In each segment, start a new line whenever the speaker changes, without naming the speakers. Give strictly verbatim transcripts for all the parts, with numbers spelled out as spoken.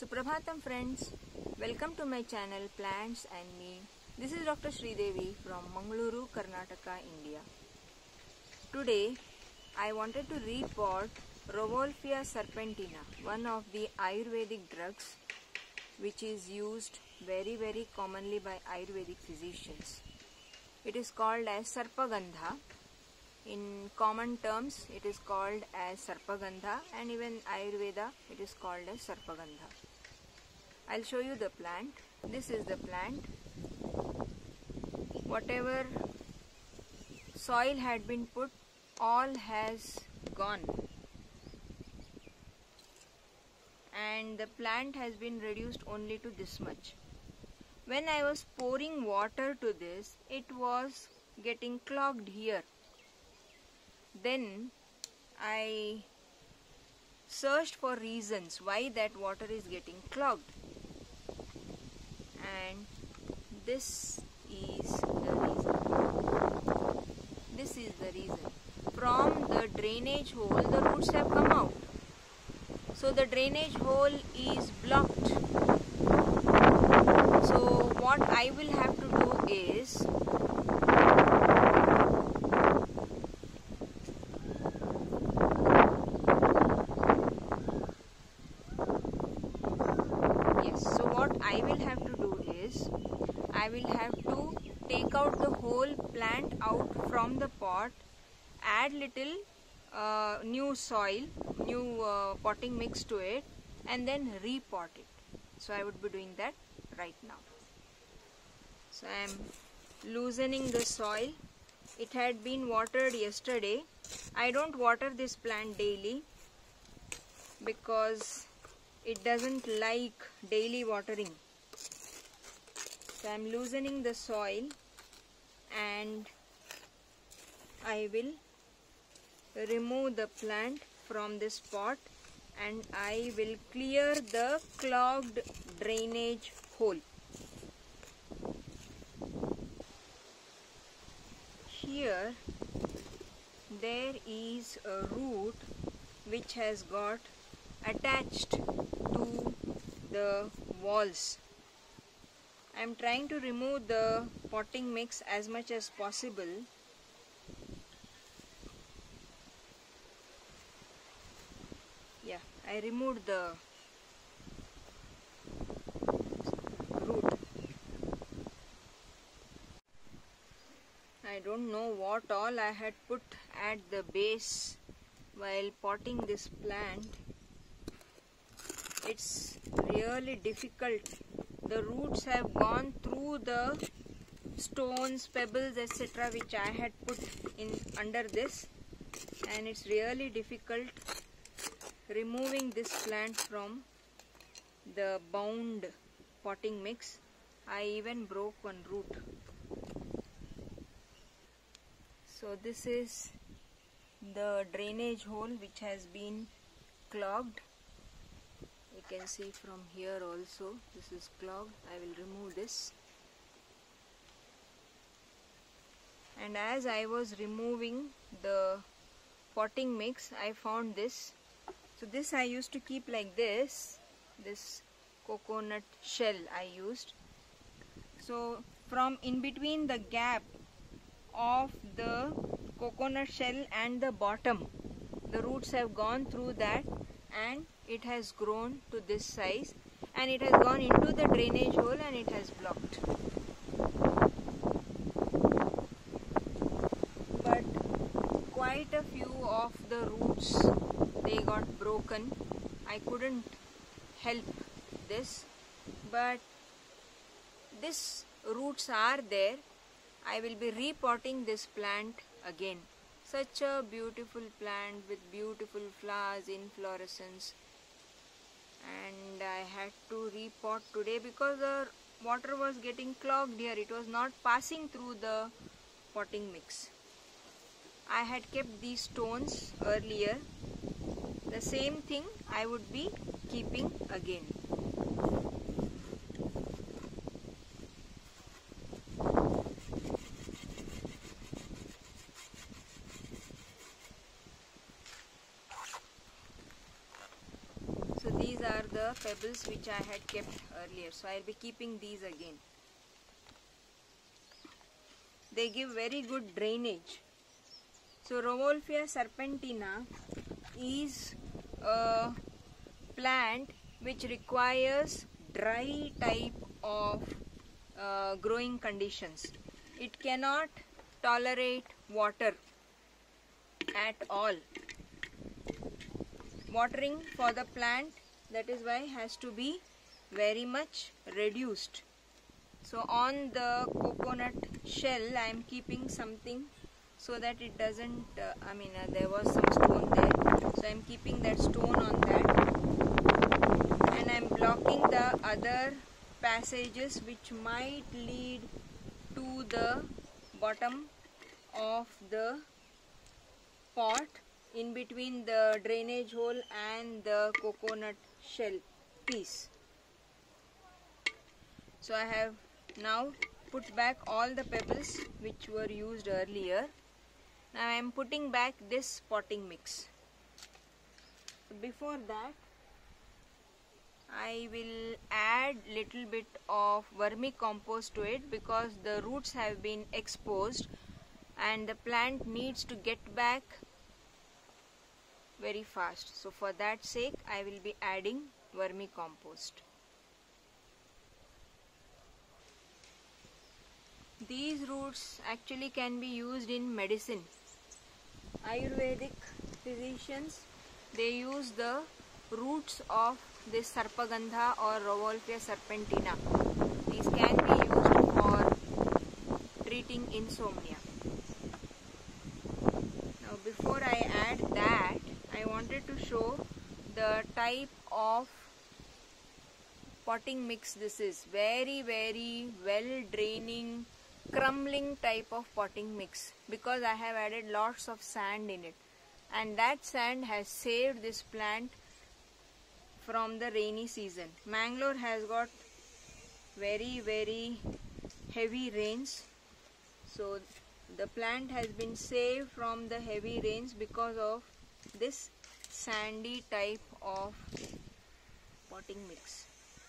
Suprabhatam friends, welcome to my channel Plants and Me. This is Doctor Sridevi from Mangaluru, Karnataka, India. Today I wanted to report Rauwolfia serpentina, one of the Ayurvedic drugs which is used very very commonly by Ayurvedic physicians. It is called as Sarpagandha. In common terms it is called as Sarpagandha, and even Ayurveda it is called as Sarpagandha. I'll show you the plant. This is the plant. Whatever soil had been put, all has gone, and the plant has been reduced only to this much. When I was pouring water to this, it was getting clogged here. Then I searched for reasons why that water is getting clogged, and this is the reason. This is the reason. From the drainage hole, the roots have come out. So the drainage hole is blocked. So what I will have to do is I will have to do is I will have to take out the whole plant out from the pot, add little uh, new soil, new uh, potting mix to it, and then repot it. So I would be doing that right now. So I am loosening the soil. It had been watered yesterday. I don't water this plant daily because it doesn't like daily watering. So I am loosening the soil, and I will remove the plant from this pot, and I will clear the clogged drainage hole. Here there is a root which has got attached to the walls. I am trying to remove the potting mix as much as possible. Yeah, I removed the root. I don't know what all I had put at the base while potting this plant. It's really difficult. The roots have gone through the stones, pebbles, et cetera which I had put in under this, and it's really difficult removing this plant from the bound potting mix. I even broke one root. So this is the drainage hole which has been clogged. You can see from here also this is clogged. I will remove this. And as I was removing the potting mix, I found this. So this I used to keep like this. This coconut shell I used. So from in between the gap of the coconut shell and the bottom, the roots have gone through that, and it has grown to this size, and it has gone into the drainage hole and it has blocked. But quite a few of the roots, they got broken. I couldn't help this, but these roots are there. I will be repotting this plant again. Such a beautiful plant with beautiful flowers, inflorescence, and I had to repot today because the water was getting clogged here. It was not passing through the potting mix. I had kept these stones earlier. The same thing I would be keeping again. These are the pebbles which I had kept earlier. So I will be keeping these again. They give very good drainage. So Rauwolfia serpentina is a plant which requires dry type of uh, growing conditions. It cannot tolerate water at all. Watering for the plant, that is why, has to be very much reduced. So on the coconut shell I am keeping something so that it doesn't, uh, I mean uh, there was some stone there, so I am keeping that stone on that, and I am blocking the other passages which might lead to the bottom of the pot, in between the drainage hole and the coconut shell piece. So I have now put back all the pebbles which were used earlier. Now I am putting back this potting mix. Before that, I will add little bit of vermicompost to it, because the roots have been exposed and the plant needs to get back very fast. So for that sake I will be adding vermicompost. These roots actually can be used in medicine. Ayurvedic physicians, they use the roots of this Sarpagandha or Rauwolfia serpentina. These can be used for treating insomnia. Now before I add that, I wanted to show the type of potting mix this is. Very very well draining, crumbling type of potting mix, because I have added lots of sand in it, and that sand has saved this plant from the rainy season. Mangalore has got very very heavy rains, so the plant has been saved from the heavy rains because of this sandy type of potting mix.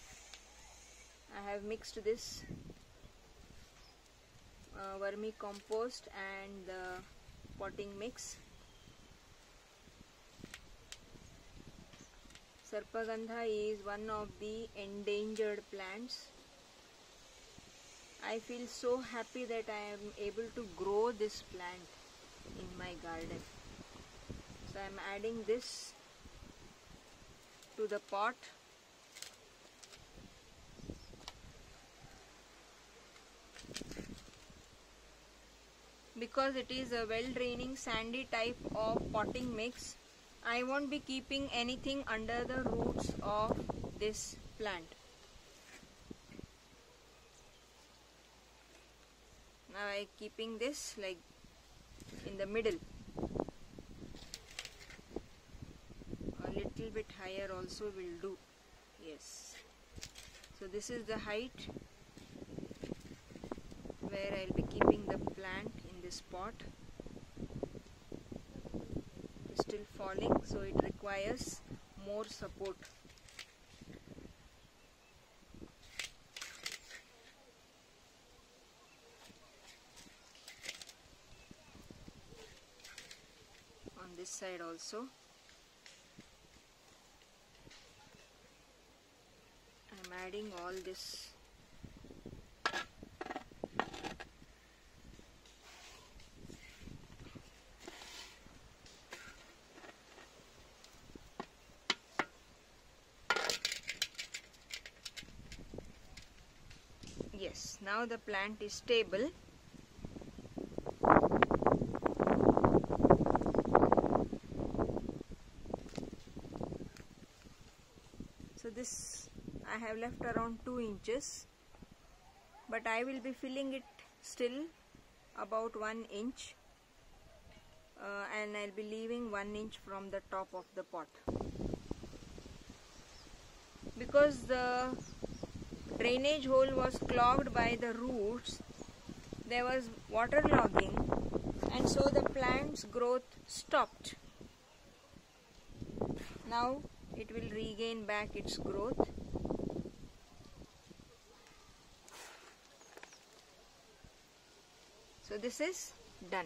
I have mixed this uh, vermicompost and the potting mix. Sarpagandha is one of the endangered plants. I feel so happy that I am able to grow this plant in my garden. So I am adding this to the pot. Because it is a well draining sandy type of potting mix, I won't be keeping anything under the roots of this plant. Now I am keeping this like in the middle. A little bit higher also will do. Yes. So this is the height where I will be keeping the plant in this pot. It's still falling, so it requires more support. On this side also. I'm adding all this. Yes, now the plant is stable. So this I have left around two inches, but I will be filling it still about one inch, uh, and I'll be leaving one inch from the top of the pot, because the drainage hole was clogged by the roots. There was water logging, and so the plant's growth stopped. Now it will regain back its growth. So this is done.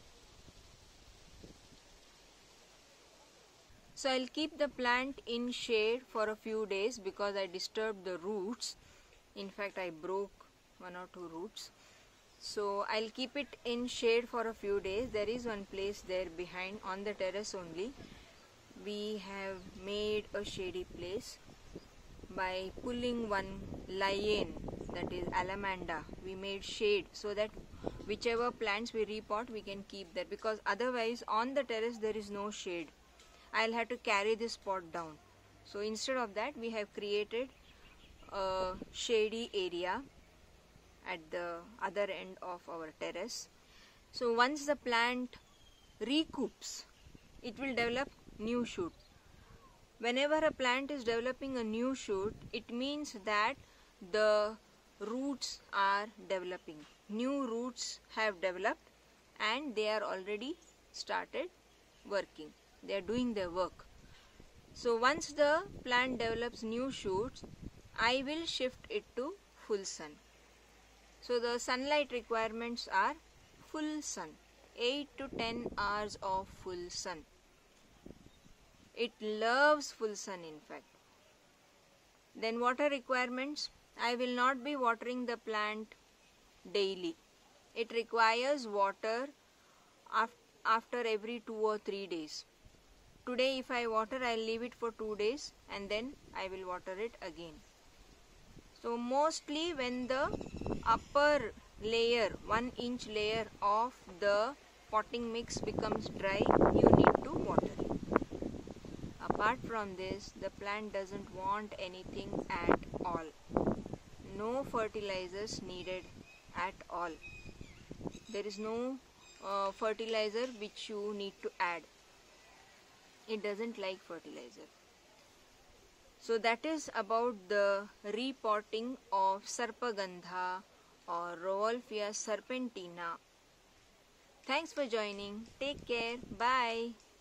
So I'll keep the plant in shade for a few days because I disturbed the roots. In fact, I broke one or two roots. So I'll keep it in shade for a few days. There is one place there behind on the terrace only. We have made a shady place by pulling one liane, that is alamanda. We made shade so that whichever plants we repot we can keep there, because otherwise on the terrace there is no shade. I'll have to carry this pot down. So instead of that, we have created a shady area at the other end of our terrace. So once the plant recoups, it will develop new shoot. Whenever a plant is developing a new shoot, it means that the roots are developing. New roots have developed and they are already started working. They are doing their work. So once the plant develops new shoots, I will shift it to full sun. So the sunlight requirements are full sun, eight to ten hours of full sun. It loves full sun, in fact. Then water requirements, I will not be watering the plant daily. It requires water af after every two or three days. Today if I water, I will leave it for two days and then I will water it again. So mostly when the upper layer, one inch layer of the potting mix becomes dry, you need to water it. Apart from this, the plant doesn't want anything at all. No fertilizers needed at all. There is no uh, fertilizer which you need to add. It doesn't like fertilizer. So that is about the repotting of Sarpagandha or Rauwolfia serpentina. Thanks for joining. Take care. Bye.